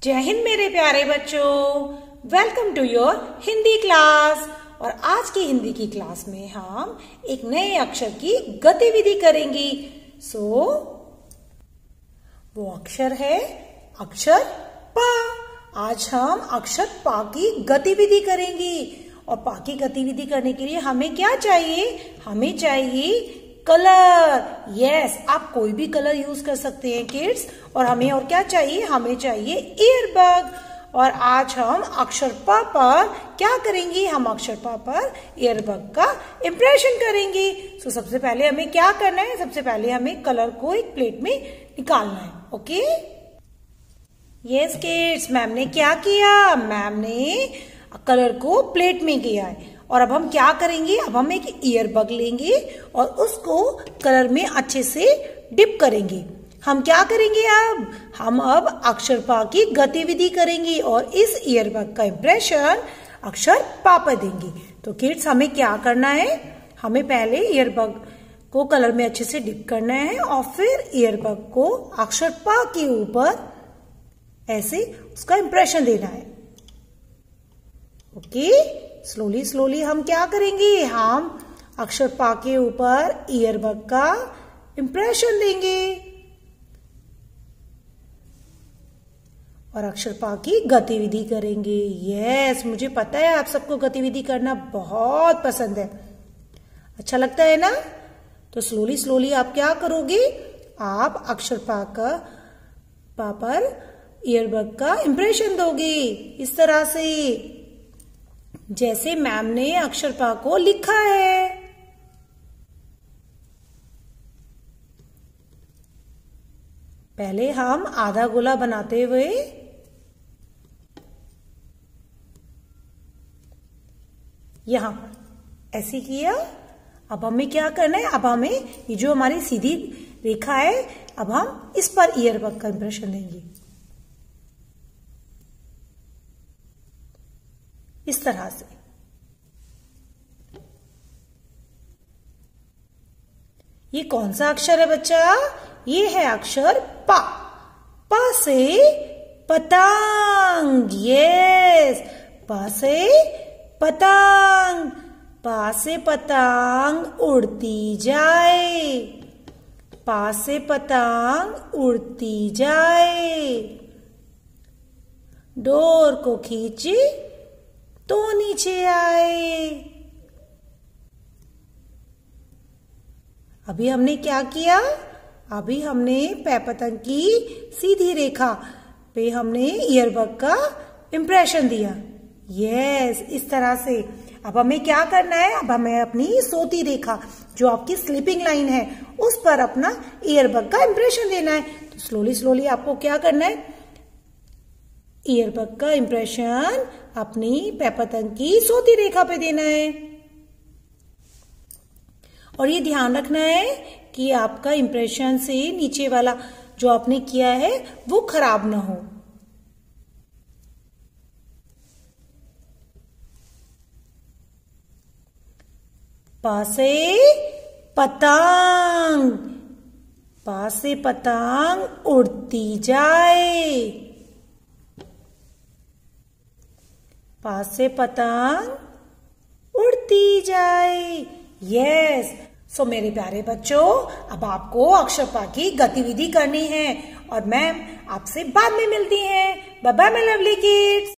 जय हिंद मेरे प्यारे बच्चों, welcome to your Hindi class. और आज की हिंदी की क्लास में हम एक नए अक्षर की गतिविधि करेंगे। वो अक्षर है अक्षर पा। आज हम अक्षर पा की गतिविधि करेंगे। और पा की गतिविधि करने के लिए हमें क्या चाहिए? हमें चाहिए कलर। यस, आप कोई भी कलर यूज कर सकते हैं किड्स। और हमें और क्या चाहिए? हमें चाहिए ईयरबग। और आज हम अक्षर प पर क्या करेंगे? हम अक्षर प पर ईयरबग का इंप्रेशन करेंगे। सो सबसे पहले हमें क्या करना है? सबसे पहले हमें कलर को एक प्लेट में निकालना है। ओके, यस किड्स, मैम ने क्या किया? मैम ने कलर को प्लेट में किया है। और अब हम क्या करेंगे? अब हम एक ईयरबग लेंगे और उसको कलर में अच्छे से डिप करेंगे। हम क्या करेंगे? हम अब अक्षर पा की गतिविधि करेंगे और इस ईयरबग का इंप्रेशन अक्षर पा पर देंगे। तो किड्स, हमें क्या करना है? हमें पहले ईयरबग को कलर में अच्छे से डिप करना है और फिर ईयरबग को अक्षर पा के ऊपर ऐसे उसका इंप्रेशन देना है। ओके, स्लोली स्लोली हम क्या करेंगे? हम अक्षर पा के ऊपर ईयरबग का इंप्रेशन देंगे और अक्षर पा की गतिविधि करेंगे। यस, मुझे पता है आप सबको गतिविधि करना बहुत पसंद है, अच्छा लगता है ना? तो स्लोली स्लोली आप क्या करोगे? आप अक्षर पा पर ईयरबग का इंप्रेशन दोगे इस तरह से, जैसे मैम ने अक्षर पा को लिखा है। पहले हम आधा गोला बनाते हुए यहां पर ऐसे किया। अब हमें क्या करना है? अब हमें ये जो हमारी सीधी रेखा है, अब हम इस पर ईयरबग का इंप्रेशन देंगे इस तरह से। ये कौन सा अक्षर है बच्चा? ये है अक्षर पा। पा से पतंग। यस, पा से पतंग। पा से पतंग उड़ती जाए। पा से पतंग उड़ती जाए। डोर को खींचे तो नीचे आए। अभी हमने क्या किया? अभी हमने पतंग की सीधी रेखा पे हमने ईयरबग का इंप्रेशन दिया। यस, इस तरह से। अब हमें क्या करना है? अब हमें अपनी सोती रेखा जो आपकी स्लीपिंग लाइन है उस पर अपना ईयरबग का इंप्रेशन देना है। तो स्लोली स्लोली आपको क्या करना है? ईयरबग का इंप्रेशन अपनी पतंग की सोती रेखा पे देना है। और ये ध्यान रखना है कि आपका इंप्रेशन से नीचे वाला जो आपने किया है वो खराब ना हो। पा से पतंग। पा से पतंग उड़ती जाए। पा से पतंग उड़ती जाए। यस, सो मेरे प्यारे बच्चों, अब आपको अक्षर पा की गतिविधि करनी है और मैम आपसे बाद में मिलती हैं। Bye bye my lovely kids.